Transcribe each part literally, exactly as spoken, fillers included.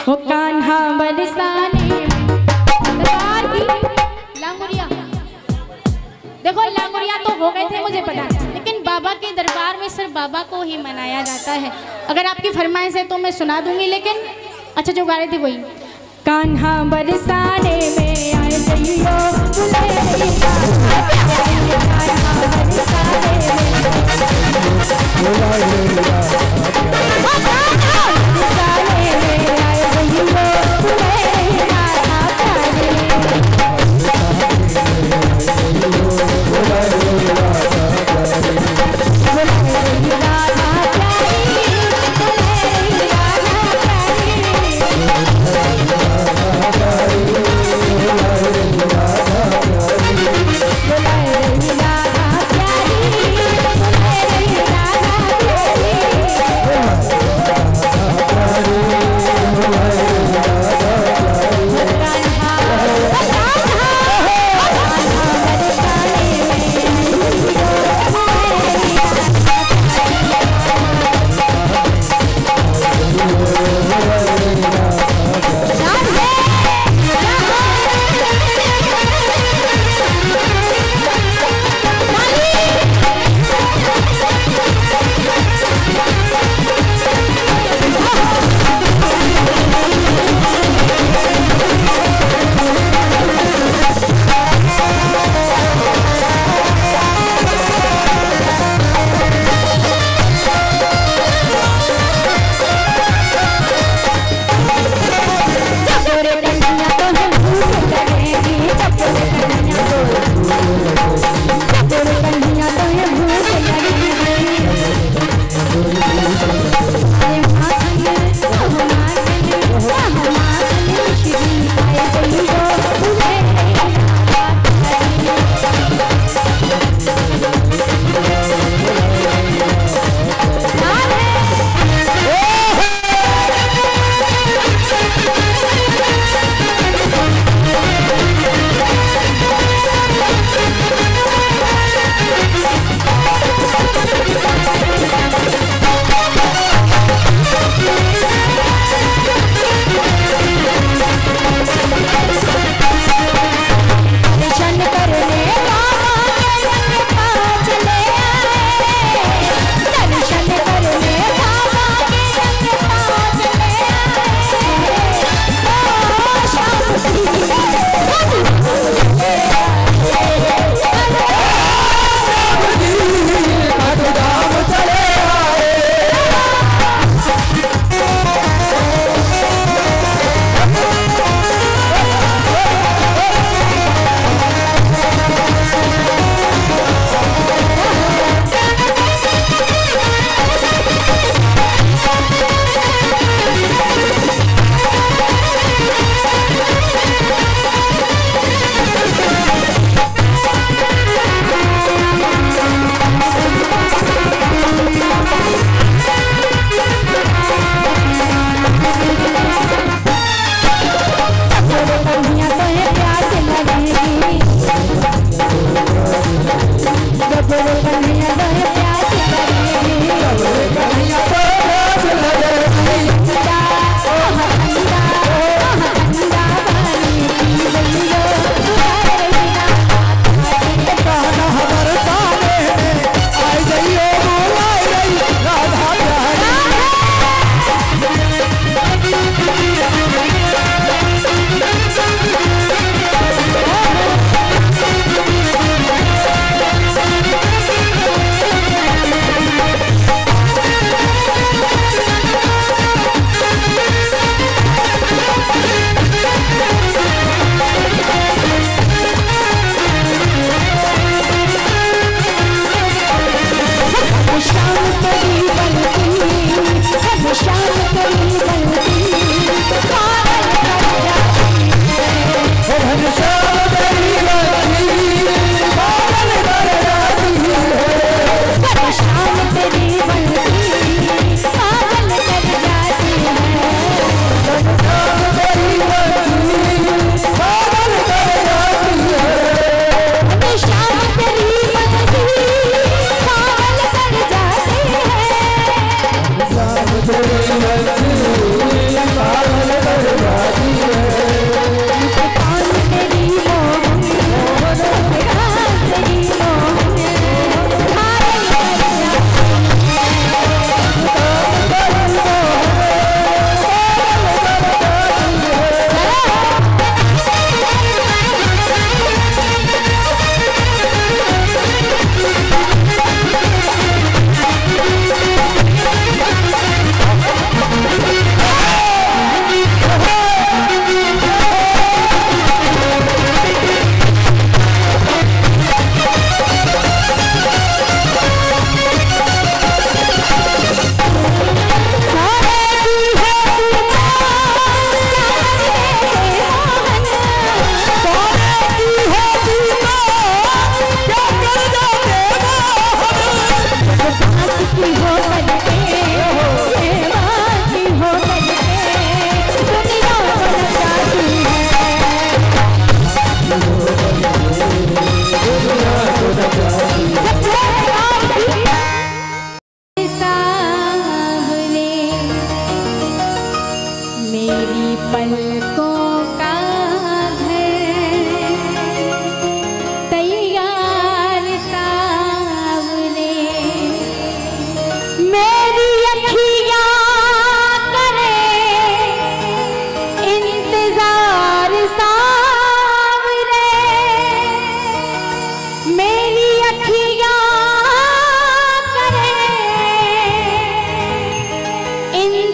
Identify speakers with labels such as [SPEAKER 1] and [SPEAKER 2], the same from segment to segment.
[SPEAKER 1] वो कान्हा बरसाने दरबार की लांगुरिया। देखो लांगुरिया तो हो गए थे मुझे पता, लेकिन बाबा के दरबार में सिर्फ बाबा को ही मनाया जाता है। अगर आपकी फरमाइश है तो मैं सुना दूंगी, लेकिन अच्छा जो गा रही थी वही। कान्हा बरसाने में आए जइयो बुलेरिया, कान्हा बरसाने में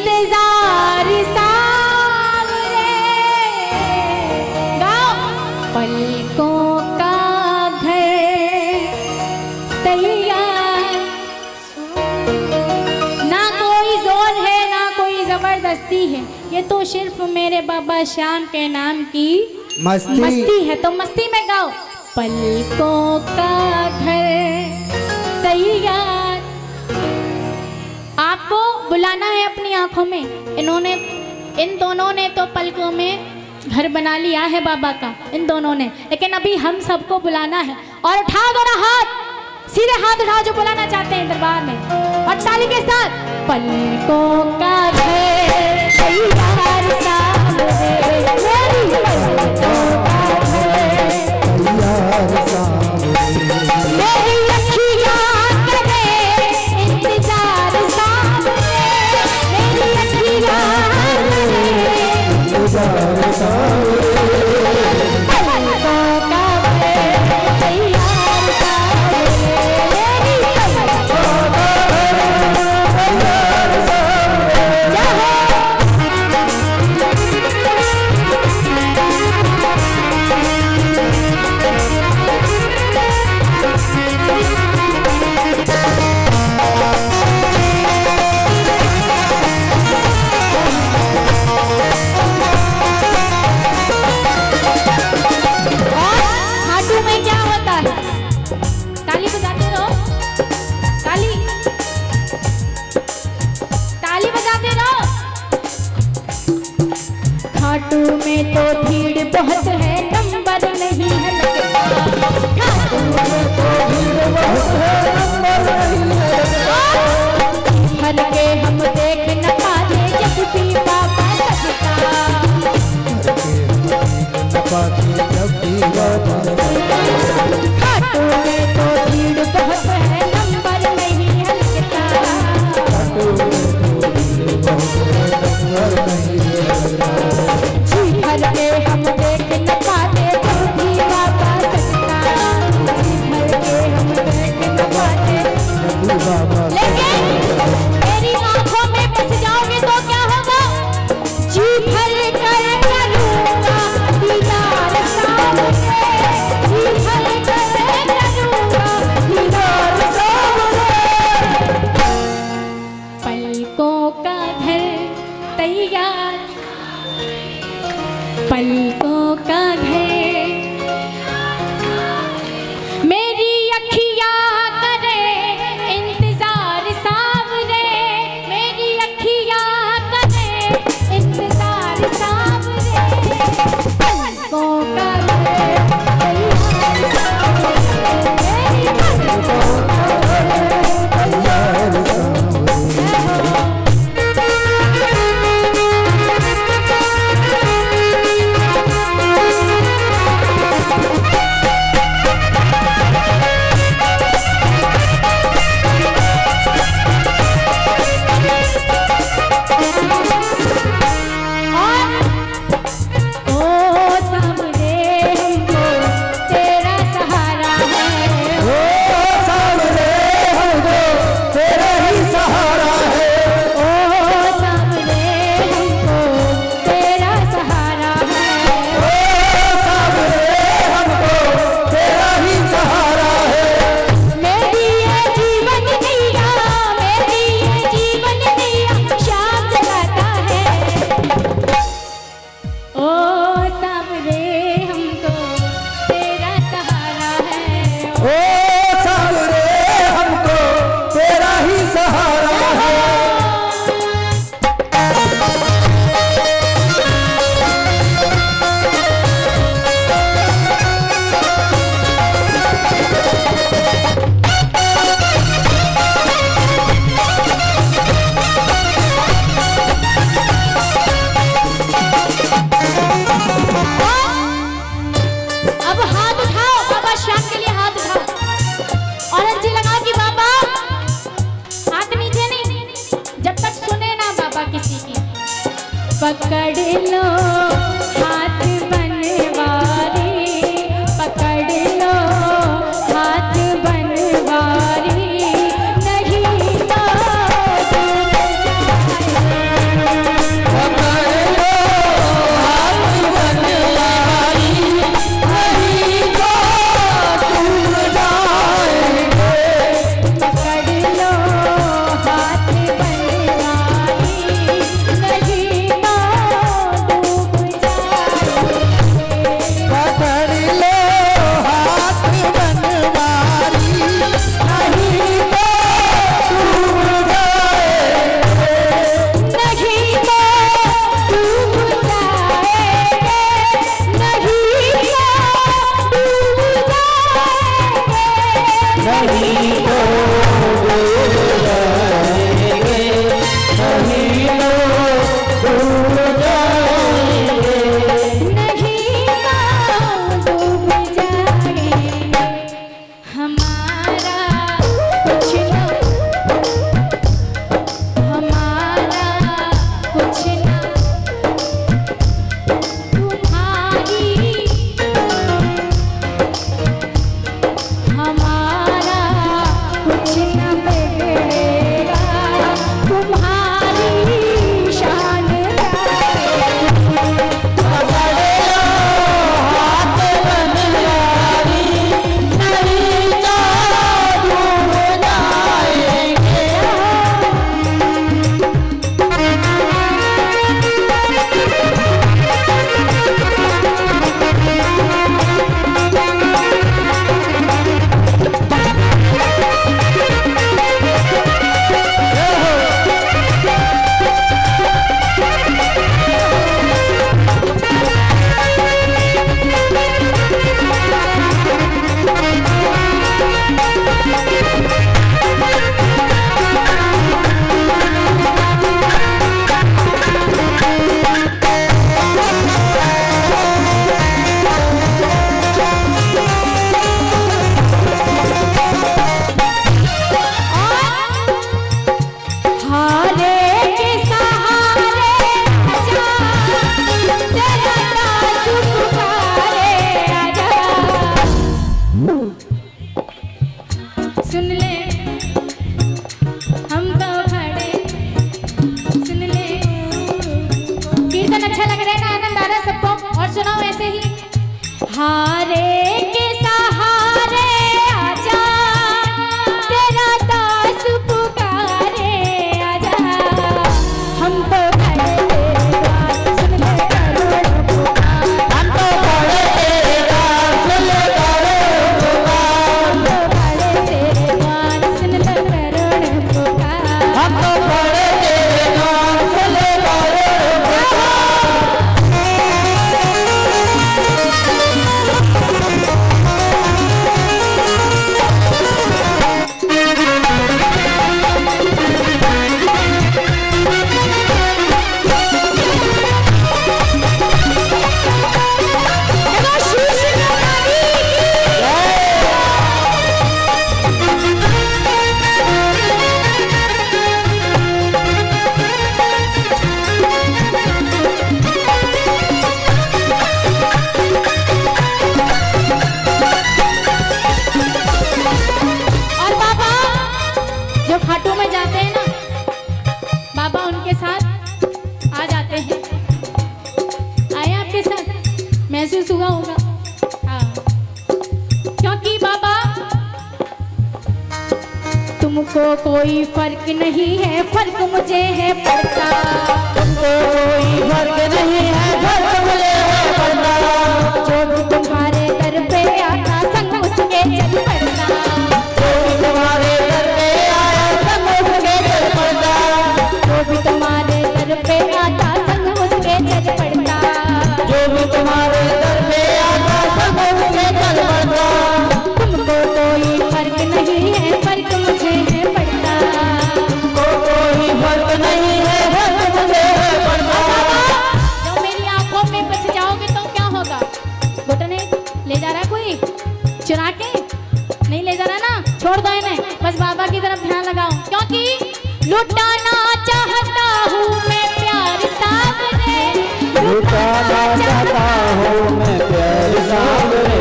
[SPEAKER 1] इंतजार सावरे गाओ पलकों का घर तैयार। ना कोई जोर है ना कोई जबरदस्ती है, ये तो सिर्फ मेरे बाबा श्याम के नाम की मस्ती, मस्ती है। तो मस्ती में गाओ पलकों का घर तैयार। आपको बुलाना है अपनी आंखों में। इन्होंने इन दोनों ने तो पलकों में घर बना लिया है बाबा का, इन दोनों ने, लेकिन अभी हम सबको बुलाना है। और उठा दो ना हाथ, सीधे हाथ उठाओ जो बुलाना चाहते हैं दरबार में, और ताली के साथ। पलकों का घर तैयार सावरे, मेरी पलकों का घर तैयार सावरे, मेरी अखियाँ करे इंतजार सावरे, मेरी अखियाँ करे इंतजार सावरे, पलकों का घर तैयार सावरे, मेरी पलकों का घर तैयार सावरे। खाटू में तो भीड़ बहुत है, नंबर नहीं है लगता। खाटू में तो भीड़ बहुत है, नंबर नहीं है लगता। हर के हम देख न पाते जब भी बाबा सजता, हर के हम देख न पाते जब भी बाबा सजता। खाटू में तो भीड़ बहुत है, नंबर नहीं है लगता। खाटू में तो भीड़ बहुत है, नंबर नहीं है लगता। हर के हम देख न पाते जब भी बाबा सजता, हर के हम देख न पाते जब भी बाबा। लेकिन मेरी आंखों में बस जाओगे तो क्या होगा? जी भर कर करूँगा दीदार सावरे, जी भर कर करूँगा दीदार सावरे। पलकों का घर तैयार, पलकों का घर, मेरी अखियाँ करे इंतजार सावरे, मेरी अखियाँ करे इंतजार सावरे। पलकों का घर तैयार सावरे, मेरी पलकों का घर तैयार सावरे। पकड़ लो हाथ बनवारी, पकड़ लो हाथ बनवारी, नहीं तो डूब जाएंगे, सुनाओ ऐसे ही। हारे के सहारे आजा, तेरा दास पुकारे आजा, हम तो खड़े तेरे द्वार, सुन ले करोड़ों पुकार, हम तो खड़े तेरे द्वार, सुन ले करोड़ों पुकार, हम तो खड़े तेरे द्वार, सुन ले करोड़ों पुकार, हम तो खड़े तेरे द्वार, सुन ले करोड़ों पुकार। खाटू में जाते हैं ना बाबा, उनके साथ आ जाते हैं। आए आपके साथ महसूस हुआ होगा। हाँ, क्योंकि बाबा तुमको कोई फर्क नहीं है, फर्क मुझे है पड़ता, तुमको कोई फर्क नहीं है, फर्क मुझे है पड़ता, जो भी तुम्हारे दर पे आता संग उसके चल पड़ता, जो भी तुम्हारे दर पे जो भी तुम्हारे दर पे आता संग उसके चल पड़ता, जो भी तुम्हारे दर पे आता संग उसके चल पड़ता, तुमको कोई फर्क नहीं है, फर्क मुझे है पड़ता, तुमको कोई फर्क नहीं है, फर्क मुझे है पड़ता। जो मेरी आंखों में बस जाओगे तो क्या होगा? घुटने ले जा रहा कोई चुरा के? नहीं ले जा रहा ना, छोड़ दो इन्हें, बस बाबा की तरफ ध्यान लगाओ, क्योंकि लुटाना चाहता हूँ मैं प्यार सावरे, लुटाना चाहता हूँ मैं प्यार सावरे,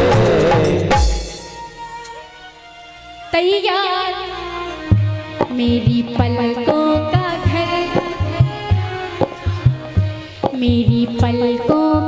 [SPEAKER 1] तैयार मेरी पलकों का घर, मेरी पलकों